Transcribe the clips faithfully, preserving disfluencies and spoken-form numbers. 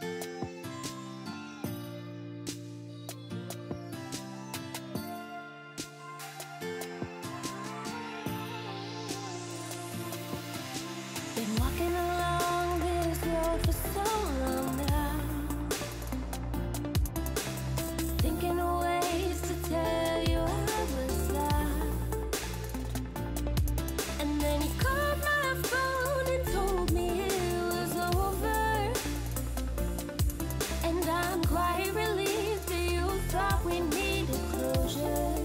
Been walking along this road for so long now, thinking of ways to tell you I was sad. And then you called my phone and told me it was over, and I'm quite relieved that you thought we needed closure.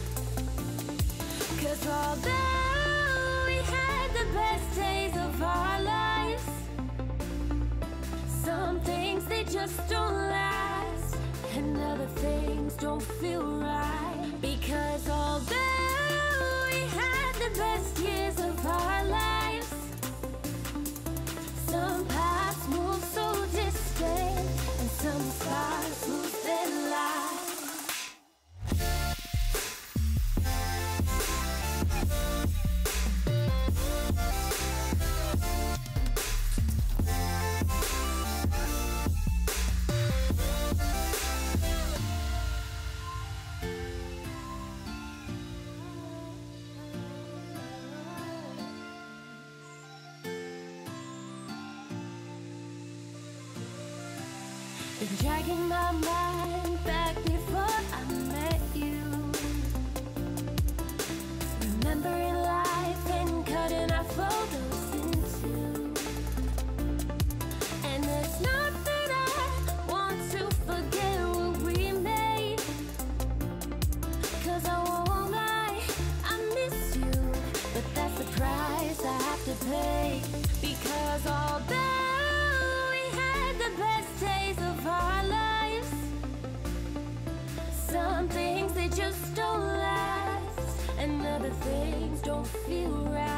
'Cause although we had the best days of our lives, some things they just don't last, and other things don't feel right. Because although we had the best years of our lives, some paths move so distant, and some stars lose their light. Been dragging my mind back before I met you, remembering life and cutting our photos in two. And there's not that I want to forget what we made, 'cause I won't lie, I miss you, but that's the price I have to pay. Because although we had the best days of our lives, some things they just don't last, and other things don't feel right.